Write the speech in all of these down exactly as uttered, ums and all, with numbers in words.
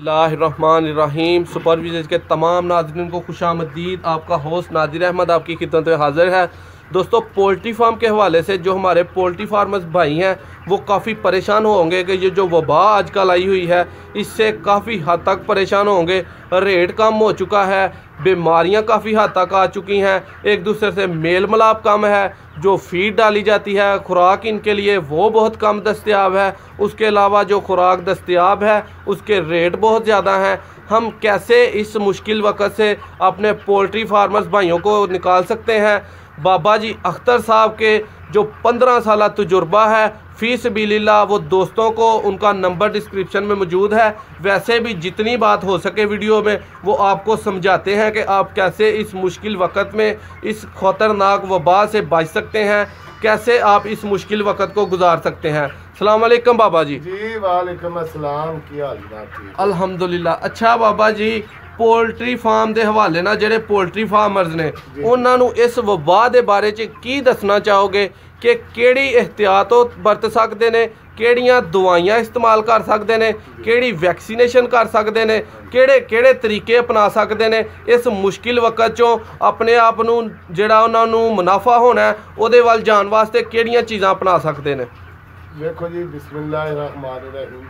बिस्मिल्लाहिर्रहमानिर्रहीम। Super vision के तमाम नाज़रीन को खुशामदीद। आपका होस्ट नादिर अहमद आपकी खिदमत में हाज़िर है। दोस्तों, पोल्ट्री फार्म के हवाले से जो हमारे पोल्ट्री फार्मर्स भाई हैं वो काफ़ी परेशान होंगे कि ये जो वबा आजकल आई हुई है इससे काफ़ी हद तक परेशान होंगे। रेट कम हो चुका है, बीमारियां काफ़ी हद तक आ चुकी हैं, एक दूसरे से मेल मिलाप कम है, जो फीड डाली जाती है खुराक इनके लिए वो बहुत कम दस्तयाब है, उसके अलावा जो खुराक दस्तयाब है उसके रेट बहुत ज़्यादा हैं। हम कैसे इस मुश्किल वक्त से अपने पोल्ट्री फार्मर्स भाइयों को निकाल सकते हैं? बाबा जी अख्तर साहब के जो पंद्रह साल तजुर्बा है फ़ी सबीलिल्लाह, वो दोस्तों को उनका नंबर डिस्क्रिप्शन में मौजूद है। वैसे भी जितनी बात हो सके वीडियो में वो आपको समझाते हैं कि आप कैसे इस मुश्किल वक्त में इस खतरनाक वबा से बच सकते हैं, कैसे आप इस मुश्किल वक्त को गुजार सकते हैं। अस्सलाम वालेकुम बाबा जी। जी वालेकुम अस्सलाम, की हाल है? अल्हम्दुलिल्लाह। अच्छा बाबा जी, पोल्ट्री फार्म के हवाले ना ਜਿਹੜੇ पोल्ट्री फार्मर्स ने ਉਹਨਾਂ ਨੂੰ ਇਸ ਵਬਾ ਦੇ ਬਾਰੇ ਚ ਕੀ ਦੱਸਣਾ ਚਾਹੋਗੇ ਕਿ ਕਿਹੜੀ ਇhtiyat ਵਰਤ ਸਕਦੇ ਨੇ, ਕਿਹੜੀਆਂ ਦਵਾਈਆਂ ਇਸਤੇਮਾਲ ਕਰ ਸਕਦੇ ਨੇ, ਕਿਹੜੀ ਵੈਕਸੀਨੇਸ਼ਨ ਕਰ ਸਕਦੇ ਨੇ, ਕਿਹੜੇ ਕਿਹੜੇ ਤਰੀਕੇ ਅਪਣਾ ਸਕਦੇ ਨੇ ਇਸ ਮੁਸ਼ਕਿਲ ਵਕਤ ਚੋਂ ਆਪਣੇ ਆਪ ਨੂੰ ਜਿਹੜਾ ਉਹਨਾਂ ਨੂੰ ਮੁਨਾਫਾ ਹੋਣਾ ਉਹਦੇ ਵੱਲ ਜਾਣ ਵਾਸਤੇ ਕਿਹੜੀਆਂ ਚੀਜ਼ਾਂ ਅਪਣਾ ਸਕਦੇ ਨੇ? ਵੇਖੋ ਜੀ, ਬਿਸਮਿल्लाहिर्रहमानिर्रहीम।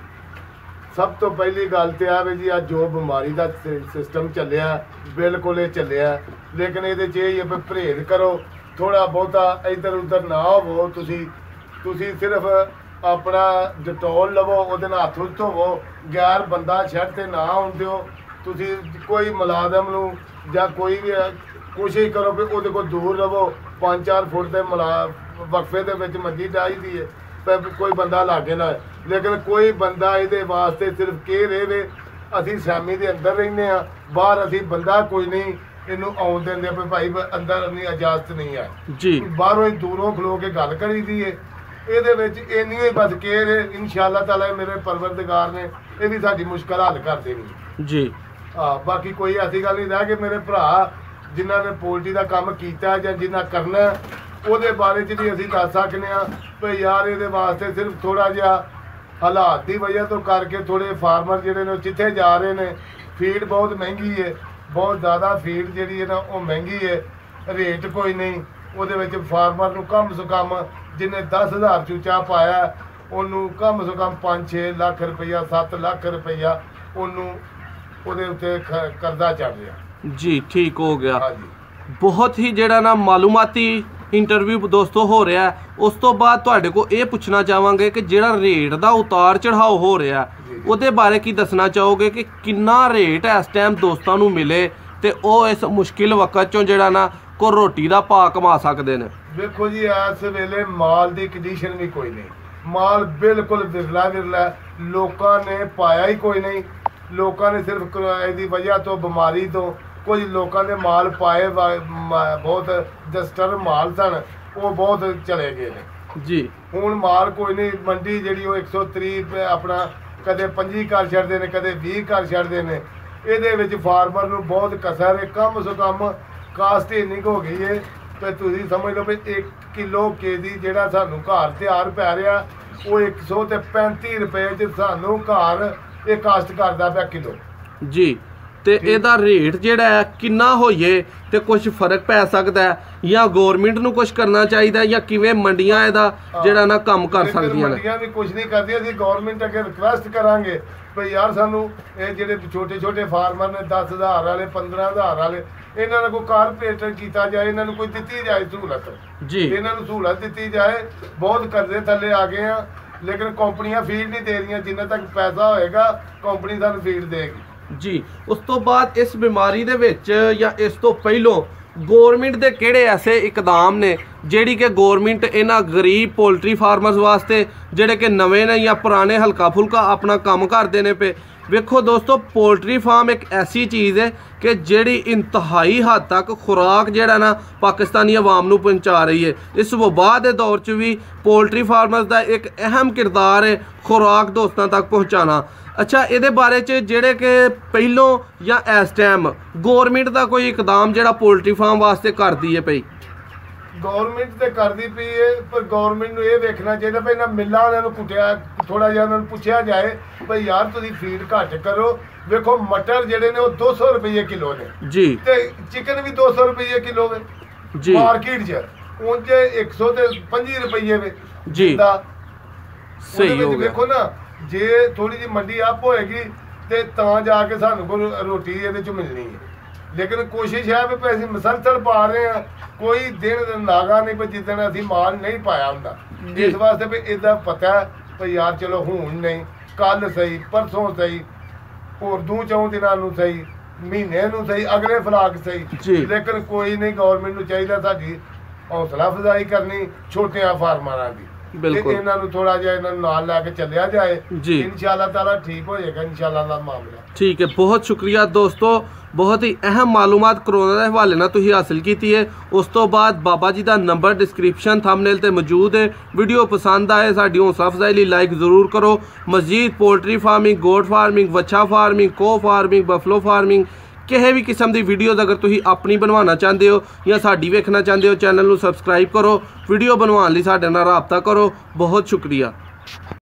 सब तो पहली गल तो है भी जी आज जो बीमारी का सिस्टम चलिया बिल्कुल ये चलिया, लेकिन ये चाहिए भी परहेज करो, थोड़ा बहुता इधर उधर ना हो। तुसी तुसी सिर्फ अपना डिटोल लवो, उहदे नाल हत्थ हुत्थ धोवो, गैर बंदा शैड ते ना आउण दिओ। तुसी कोई मुलाजम नूं जां कोई भी कोशिश करो भी उहदे कोल दूर रवो। पाँच चार फुट के मुला वक्फे दे विच मंजी चाहीदी है, कोई बंदा लागे ना। लेकिन कोई बंदा ये वास्ते सिर्फ के रहे, असी सैमी के अंदर रहने हाँ, बाहर असी बंदा कोई नहीं इनू आउन देंदे भी भाई अंदर नहीं इजाजत नहीं है जी। बाहरों ही दूरों खलो के गल करी दी है। ये इन्नी बस केयर है, इंशाअल्लाह ताला मेरे परवरदिगार ने ये भी साडी मुश्किल हल कर देनी जी। हाँ, बाकी कोई ऐसी गल नहीं रह कि मेरे भरा जिन्हों ने पोल्ट्री का काम किया या जिन्हें करना ਉਹਦੇ बारे च भी ਅਸੀਂ दस सकते हैं भी यार ये वास्ते सिर्फ थोड़ा जिहा हालात की वजह तो करके थोड़े फार्मर जिहड़े ने जिथे जा रहे हैं फीड बहुत महंगी है, बहुत ज़्यादा फीड जिहड़ी है ना वो महंगी है, रेट कोई नहीं। ਉਹਦੇ ਵਿੱਚ फार्मर ਨੂੰ कम से कम जिन्हें दस हज़ार चूचा पाया ਉਹਨੂੰ कम से कम पाँच छे लाख रुपया सत्त लाख रुपया ਉਹਨੂੰ ਉਹਦੇ ਉੱਤੇ ਕਰਜ਼ਾ चढ़ रहा जी। ठीक हो गया। हाँ जी, बहुत ही ਜਿਹੜਾ ਨਾ ਮਾਲੂਮਾਤੀ इंटरव्यू दोस्तों हो रहा है। उस तो बाद तुहाडे को ये पूछना चाहांगे कि जिहड़ा रेट का उतार चढ़ाव हो रहा है उहदे बारे की दसना चाहोगे कि कितना रेट इस टाइम दोस्तों नूं मिले ते ओह इस मुश्किल वक्त चों जिहड़ा ना को रोटी का पा कमा सकते हैं? देखो जी, इस वेले माल की कंडीशन भी कोई नहीं, माल बिल्कुल विरला विरला, लोगों ने पाया ही कोई नहीं। लोगों ने सिर्फ किराए की वजह तो बीमारी तो कुछ लोगों ने माल पाए बहुत जस्टर माल सन वो बहुत चले गए ने जी। हुण माल कोई नहीं, मंडी जी एक सौ तीह अपना कदे पंजी कर छड़ते हैं, कदे भी कर छड़ते हैं। ये फार्मर नूं बहुत कसर है, कम से कम कास्ट इन्नी हो गई है तो तुसीं समझ लो भी एक किलो के जी जिहड़ा सानूं घर तैयार पै रहा वो एक सौ ते पैंती रुपए च सानूं घर ये कास्ट करदा पिया किलो जी। ਤੇ ਇਹਦਾ ਰੇਟ ਜਿਹੜਾ ਹੈ ਕਿੰਨਾ ਹੋਈਏ ਤੇ ਕੁਝ ਫਰਕ ਪੈ ਸਕਦਾ ਹੈ ਜਾਂ ਗਵਰਨਮੈਂਟ ਨੂੰ ਕੁਝ ਕਰਨਾ ਚਾਹੀਦਾ ਜਾਂ ਕਿਵੇਂ ਮੰਡੀਆਂ ਇਹਦਾ ਜਿਹੜਾ ਨਾ ਕੰਮ ਕਰ ਸਕਦੀਆਂ ਨੇ? ਮੰਡੀਆਂ ਵੀ ਕੁਝ ਨਹੀਂ ਕਰਦੀਆਂ। ਅਸੀਂ ਗਵਰਨਮੈਂਟ ਅੱਗੇ ਰਿਕੁਐਸਟ ਕਰਾਂਗੇ ਵੀ ਯਾਰ ਸਾਨੂੰ ਇਹ ਜਿਹੜੇ ਛੋਟੇ ਛੋਟੇ ਫਾਰਮਰ ਨੇ ਦਸ ਹਜ਼ਾਰ ਵਾਲੇ ਪੰਦਰਾਂ ਹਜ਼ਾਰ ਵਾਲੇ ਇਹਨਾਂ ਨੂੰ ਕੋਈ ਕਾਰਪੋਰੇਟ ਕੀਤਾ ਜਾਏ, ਇਹਨਾਂ ਨੂੰ ਕੋਈ ਦਿੱਤੀ ਜਾਏ ਸਹੂਲਤ ਜੀ, ਇਹਨਾਂ ਨੂੰ ਸਹੂਲਤ ਦਿੱਤੀ ਜਾਏ। ਬਹੁਤ ਕਰਜ਼ੇ ਥੱਲੇ ਆ ਗਏ ਆ, ਲੇਕਿਨ ਕੰਪਨੀਆਂ ਫੀਡ ਨਹੀਂ ਦੇ ਰਹੀਆਂ। ਜਿੰਨਾ ਤੱਕ ਪੈਸਾ ਹੋਏਗਾ ਕੰਪਨੀ ਸਾਨੂੰ ਫੀਡ ਦੇਗੀ जी। उस तो बाद इस बीमारी दे विच या इस तो पहलों गौरमेंट दे किहड़े ऐसे इकदाम ने जिहड़ी कि गौरमेंट इन्हां गरीब पोल्ट्री फार्मर्स वास्ते जिहड़े कि नवे ने या पुराने हल्का फुल्का अपना काम करते हैं पे? वेखो दोस्तों, पोल्ट्री फार्म एक ऐसी चीज़ है कि जिहड़ी इंतहाई हद तक खुराक जिहड़ा ना पाकिस्तानी अवाम नूं पहुंचा रही है। इस वबा के दौर च भी पोल्ट्री फार्मर्स का एक अहम किरदार है खुराक दोस्तों तक पहुँचाना। अच्छा, ये बारे च जिहड़े कि पहलों या इस टाइम गौरमेंट का कोई इकदाम जिहड़ा पोल्ट्री फार्म वास्ते करदी है पई? ਗਵਰਨਮੈਂਟ ਤੇ ਕਰਦੀ ਪਈ ਹੈ, ਪਰ ਗਵਰਨਮੈਂਟ ਨੂੰ ਇਹ ਵੇਖਣਾ ਚਾਹੀਦਾ ਵੀ ਇਹਨਾਂ ਮਿੱਲਾਂ ਵਾਲਿਆਂ ਨੂੰ ਕੁੱਟਿਆ, ਥੋੜਾ ਜਿਹਾ ਉਹਨਾਂ ਨੂੰ ਪੁੱਛਿਆ ਜਾਏ ਭਈ ਯਾਰ ਤੁਸੀਂ ਫੀਡ ਘੱਟ ਕਰੋ। ਵੇਖੋ ਮਟਰ ਜਿਹੜੇ ਨੇ ਉਹ ਦੋ ਸੌ ਰੁਪਏ ਕਿਲੋ ਨੇ ਜੀ, ਤੇ ਚਿਕਨ ਵੀ ਦੋ ਸੌ ਰੁਪਏ ਕਿਲੋ ਵੇ ਜੀ ਮਾਰਕੀਟ 'ਚ, ਉਂਝ ਇੱਕ ਸੌ ਤੇ ਪੰਜੀ ਰੁਪਏ ਵੇ ਜੀ, ਦਾ। ਸਹੀ ਉਹਦੇ ਹੋ ਵਿੱਚ ਗਿਆ। ਵੇਖੋ ਨਾ, ਜੇ ਥੋੜੀ ਜਿਹੀ ਮੰਡੀ ਅਪ ਹੋਏਗੀ ਤੇ ਤਾਂ ਜਾ ਕੇ ਸਾਨੂੰ ਕੋਈ ਰੋਟੀ ਇਹਦੇ 'ਚ ਮਿਲਣੀ ਹੈ। ਲੇਕਿਨ ਕੋਸ਼ਿਸ਼ ਹੈ ਵੀ ਅਸੀਂ ਮਸਲਸਲ ਪਾ ਰਹੇ ਹਾਂ, ਕੋਈ ਦਿਨ ਨਾਗਾ ਨਹੀਂ ਵੀ ਜਿੱਦਣ ਅਸੀਂ ਮਾਲ ਨਹੀਂ ਪਾਇਆ ਹੁੰਦਾ। ਇਸ ਵਾਸਤੇ ਵੀ ਇਹਦਾ ਪਤਾ ਵੀ ਯਾਰ ਚਲੋ ਹੁਣ ਨਹੀਂ, ਕੱਲ ਸਹੀ, ਪਰਸੋਂ ਸਹੀ, ਹੋਰ ਦੋ ਚੌਂ ਦਿਨਾਂ ਨੂੰ ਸਹੀ, ਮਹੀਨੇ ਨੂੰ ਸਹੀ, ਅਗਲੇ ਫਲਾਕ ਸਹੀ। ਲੇਕਿਨ ਕੋਈ ਨਹੀਂ, ਗਵਰਨਮੈਂਟ ਨੂੰ ਚਾਹੀਦਾ ਸਾਡੀ ਹੌਸਲਾ ਅਫਜ਼ਾਈ ਕਰਨੀ ਛੋਟਿਆਂ ਫਾਰਮਰਾਂ ਦੀ, ਬਿਲਕੁਲ ਇਹਨਾਂ ਨੂੰ ਥੋੜਾ ਜਿਹਾ ਇਹਨਾਂ ਨੂੰ ਨਾਲ ਲੈ ਕੇ ਚੱਲਿਆ ਜਾਏ। ਜੀ ਇਨਸ਼ਾਅੱਲਾ ਤਾਲਾ ਠੀਕ ਹੋ ਜਾਏਗਾ, ਇਨਸ਼ਾਅੱਲਾ ਦਾ ਮਾਮਲਾ। ਠੀਕ ਹੈ, ਬਹੁਤ ਸ਼ੁਕਰੀਆ ਦੋਸਤੋ, ਬਹੁਤ ਹੀ ਅਹਿਮ ਮਾਲੂਮਾਤ ਕਰੋਨਾ ਦੇ ਹਵਾਲੇ ਨਾਲ ਤੁਸੀਂ ਹਾਸਿਲ ਕੀਤੀ ਹੈ। ਉਸ ਤੋਂ ਬਾਅਦ ਬਾਬਾ ਜੀ ਦਾ ਨੰਬਰ ਡਿਸਕ੍ਰਿਪਸ਼ਨ ਥੰਬਨੇਲ ਤੇ ਮੌਜੂਦ ਹੈ। ਵੀਡੀਓ ਪਸੰਦ ਆਏ ਸਾਡੀ ਹੌਸਲਾ ਅਫਜ਼ਾਈ ਲਈ ਲਾਈਕ ਜ਼ਰੂਰ ਕਰੋ। ਮਜ਼ੀਦ ਪੋਲਟਰੀ ਫਾਰਮਿੰਗ, ਗੋਟ ਫਾਰਮਿੰਗ, ਵੱਛਾ farming, cow farming, buffalo farming, ਕਿਸੇ ਵੀ ਕਿਸਮ ਦੀ ਵੀਡੀਓਜ਼ ਅਗਰ ਤੁਸੀਂ ਆਪਣੀ ਬਣਵਾਉਣਾ ਚਾਹੁੰਦੇ ਹੋ ਜਾਂ ਸਾਡੀ ਵੇਖਣਾ ਚਾਹੁੰਦੇ ਹੋ, ਚੈਨਲ ਨੂੰ ਸਬਸਕ੍ਰਾਈਬ ਕਰੋ। ਵੀਡੀਓ ਬਣਵਾਉਣ ਲਈ ਸਾਡੇ ਨਾਲ ਰਾਬਤਾ ਕਰੋ। ਬਹੁਤ ਸ਼ੁਕਰੀਆ।